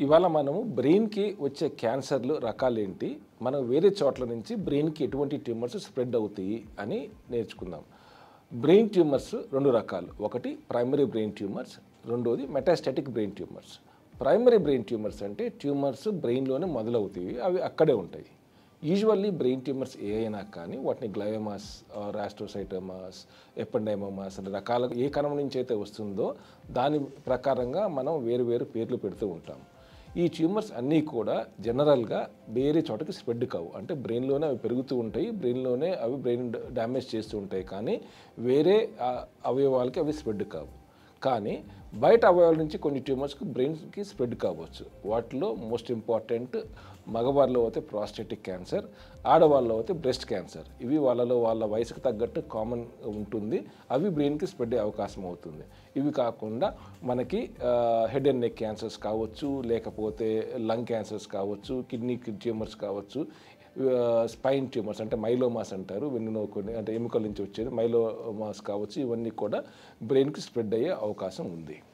ఇవాళ మనము బ్రెయిన్కి వచ్చే క్యాన్సర్లు రకాలేంటి, మనం వేరే చోట్ల నుంచి బ్రెయిన్కి ఎటువంటి ట్యూమర్స్ స్ప్రెడ్ అవుతాయి అని నేర్చుకుందాం. బ్రెయిన్ ట్యూమర్స్ రెండు రకాలు. ఒకటి ప్రైమరీ బ్రెయిన్ ట్యూమర్స్, రెండోది metastatic brain tumours. Primary brain tumours అంటే ట్యూమర్స్ బ్రెయిన్లోనే మొదలవుతాయి, అవి అక్కడే ఉంటాయి. యూజువల్లీ బ్రెయిన్ ట్యూమర్స్ ఏ అయినా కానీ వాటిని గ్లయోమాస్, రాస్ట్రోసైటోమాస్, ఎపెండైమోమాస్ అనే రకాలుగా ఏ కణం నుంచి అయితే వస్తుందో దాని ప్రకారంగా మనం వేరు వేరు పేర్లు పెడుతూ ఉంటాం. ఈ ట్యూమర్స్ అన్నీ కూడా జనరల్గా వేరే చోటకి స్ప్రెడ్ కావు. అంటే బ్రెయిన్లోనే అవి పెరుగుతూ ఉంటాయి, బ్రెయిన్లోనే అవి బ్రెయిన్ డ్యామేజ్ చేస్తూ ఉంటాయి, కానీ వేరే అవయవాలకి అవి స్ప్రెడ్ కావు. కానీ బయట అవయవాల నుంచి కొన్ని ట్యూమర్స్కి బ్రెయిన్కి స్ప్రెడ్ కావచ్చు. వాటిలో మోస్ట్ ఇంపార్టెంట్ మగవారిలో అయితే ప్రాస్టేటిక్ క్యాన్సర్, ఆడవాళ్ళలో అయితే బ్రెస్ట్ క్యాన్సర్. ఇవి వాళ్ళ వయసుకు తగ్గట్టు కామన్ ఉంటుంది, అవి బ్రెయిన్కి స్ప్రెడ్ అయ్యే అవకాశం అవుతుంది. ఇవి కాకుండా మనకి హెడ్ అండ్ నెక్ క్యాన్సర్స్ కావచ్చు, లేకపోతే లంగ్ క్యాన్సర్స్ కావచ్చు, కిడ్నీ ట్యూమర్స్ కావచ్చు, స్పైన్ ట్యూమర్స్ అంటే మైలోమాస్ అంటారు, వెన్నులో కొన్ని అంటే ఎముకల నుంచి వచ్చేది మైలోమాస్ కావచ్చు. ఇవన్నీ కూడా బ్రెయిన్కి స్ప్రెడ్ అయ్యే అవకాశం ఉంది.